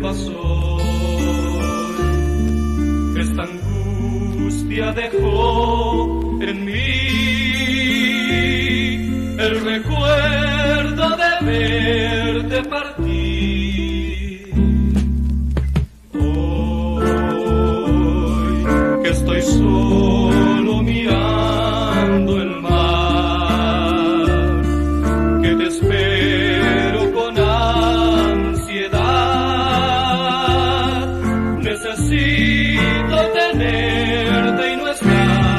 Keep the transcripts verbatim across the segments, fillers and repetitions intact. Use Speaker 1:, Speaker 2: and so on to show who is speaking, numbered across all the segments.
Speaker 1: vuelvas hoy. Esta angustia dejó en mí el recuerdo de verte partir. Hoy que estoy solo mirando el mar, que te espero con ansiedad, necesito tenerte y no estar.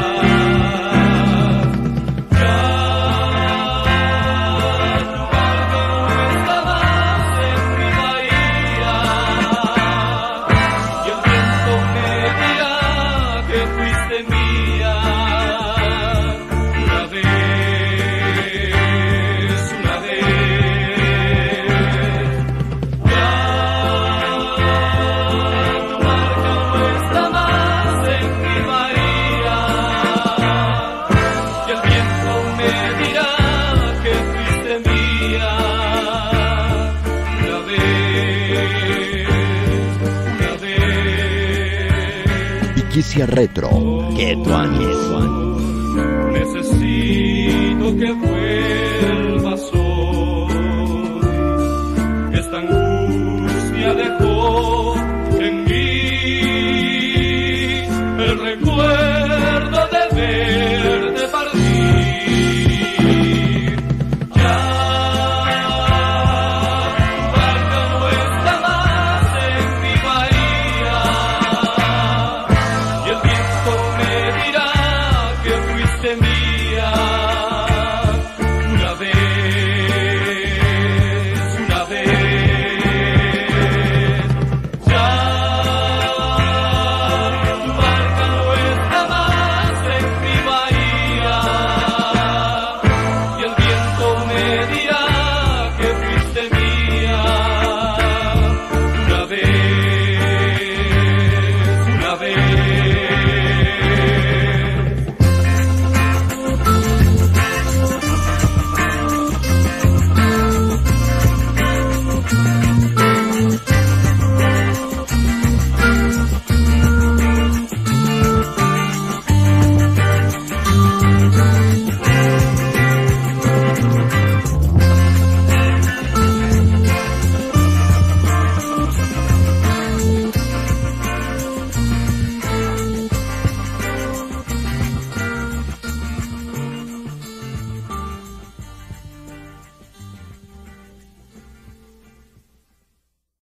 Speaker 2: Iquicia Retro, que tu
Speaker 1: necesito que vuelvas hoy. Esta angustia dejó